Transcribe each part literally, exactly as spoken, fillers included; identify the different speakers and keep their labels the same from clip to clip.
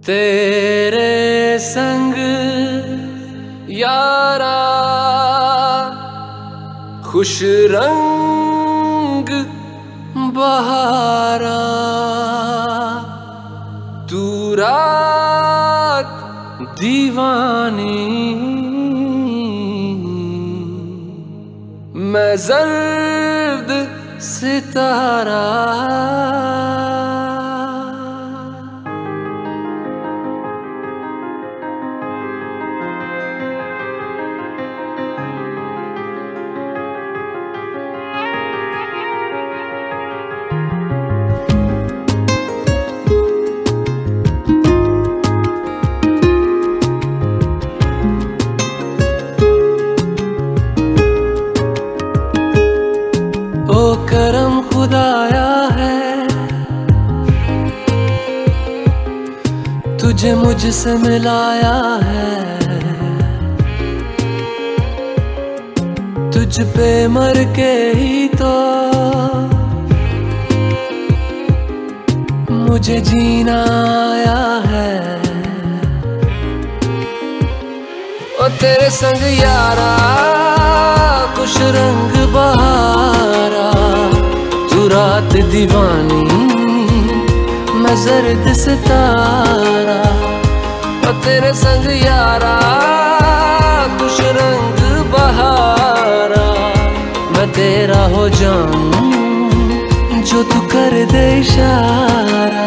Speaker 1: तेरे संग यारा खुश रंग बहारा, तू रात दीवानी मैं जर्द सितारा। ओ करम खुदाया है तुझे मुझसे मिलाया है, तुझ पे मर के ही तो मुझे जीना आया है। ओ तेरे संग यारा खुश रंग बहारा, तू रात दीवानी मैं जर्द सितारा। ओ तेरे संग यारा खुश रंग बहारा, मैं तेरा हो जाऊं जो तू कर दे इशारा।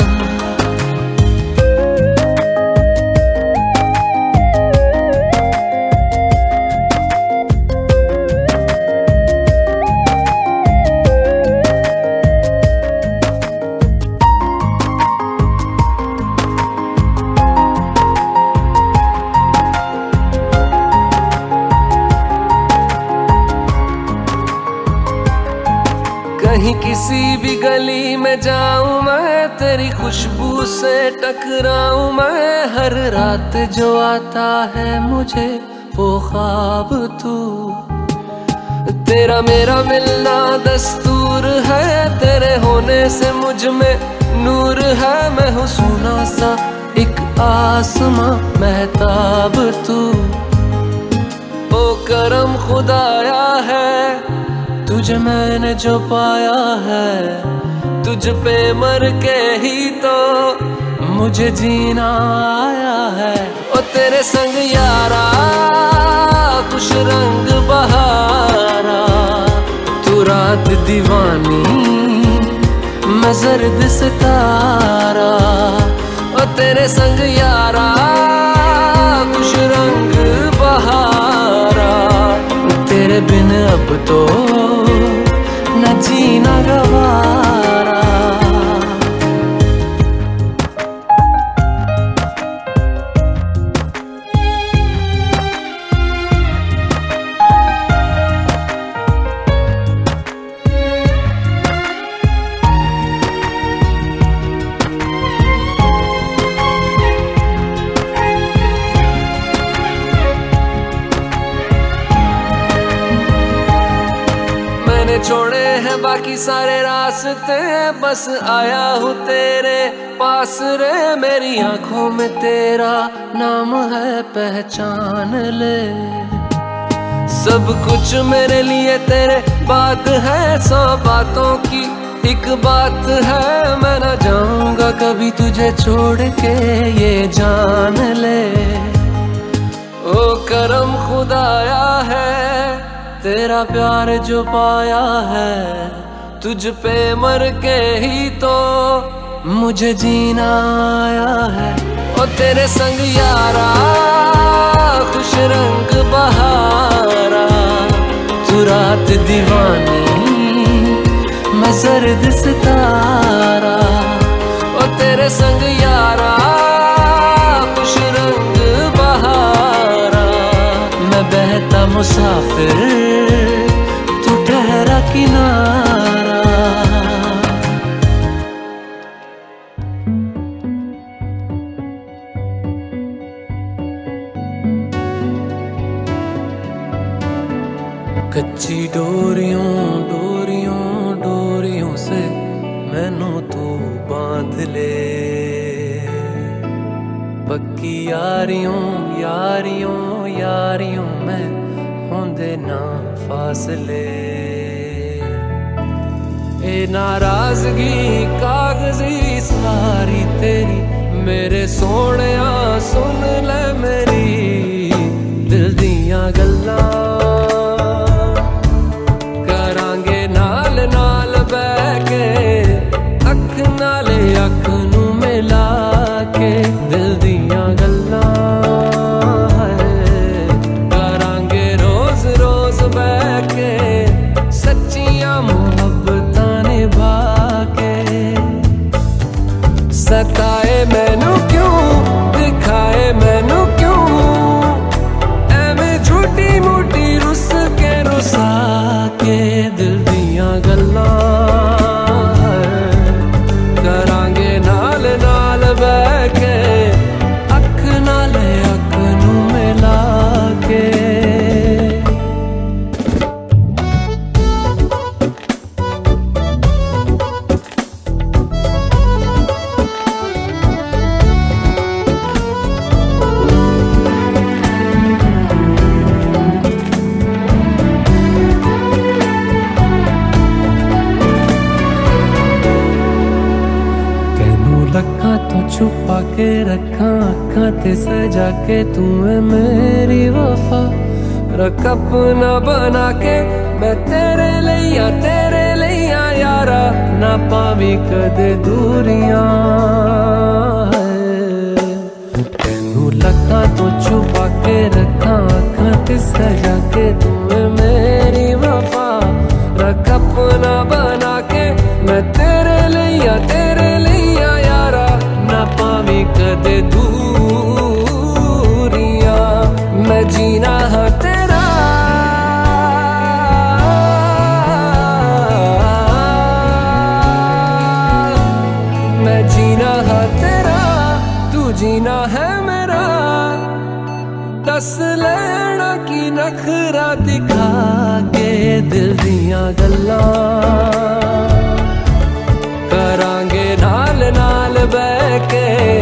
Speaker 1: कहीं किसी भी गली में जाऊं मैं, तेरी खुशबू से टकराऊं मैं, हर रात जो आता है मुझे वो ख्वाब तू। तेरा मेरा मिलना दस्तूर है, तेरे होने से मुझ में नूर है, मैं हूँ सोना सा एक आसमां महताब तू। ओ करम खुदाया है तुझे मैंने जो पाया है, तुझ पे मर के ही तो मुझे जीना आया है। ओ तेरे संग यारा खुश रंग बहारा, तू रात दीवानी मैं जर्द सितारा। ओ तेरे संग यारा खुश रंग बहारा, तेरे बिन अब तो न जीना गवारा। छोड़े हैं बाकी सारे रास्ते, बस आया हूँ तेरे पास रे। मेरी आंखों में तेरा नाम है पहचान ले, सब कुछ मेरे लिए तेरे बात है, सौ बातों की एक बात है, मैं न जाऊंगा कभी तुझे छोड़ के ये जान ले। ओ करम खुदाया है तेरा प्यार जो पाया है, तुझ पे मर के ही तो मुझे जीना आया है। ओ तेरे संग यारा खुश रंग बहारा, तू रात दीवानी मैं जर्द सितारा। ओ तेरे संग यारा खुश रंग बहारा, मैं बहता मुसाफिर तू ठहरा किनारा। कच्ची डोरियों डोरियों डोरियों से मैनू तू बांध ले, पक्की यारियों यारियों यारियों में होंदे ना फासले। ए नाराजगी कागजी सारी तेरी मेरे सोहणिया सुन ले मेरी दिल दियां गल्लां। करांगे नाल नाल बैठ के अख नाले अख नू मिला के दिल दियां गल्लां। करांगे रोज रोज बैठ के सच्चियां मुहब्बतां निभा के। सताए मैनू क्यों दिखाए मैनू क्यों एवें झूठी मूठी रुस के रुसा के दिल दियां गल्लां। करांगे नाल नाल बैठ के अख नाले अख नू मिला के। रखा तो छुपा के रखा अखा ते सजा के तू है मेरी वफा। रख अपना बना के मैं तेरे लिया तेरे लिया यारा ना पावी कदे दूरियां। तेनू लखा तो छुपा के रखा अखा ते सजा के तू है मेरी वफा। रख अपना बना के मैं तेरे लिया तेरे लिया यारा ना पावी कदे दूरियां। मैं जीना हाँ तेरा मैं जीना हाँ तेरा तू जीना है मेरा। दस लेना की नखरा दिखा के दिल दियां गल्लां। करांगे नाल नाल बैठ के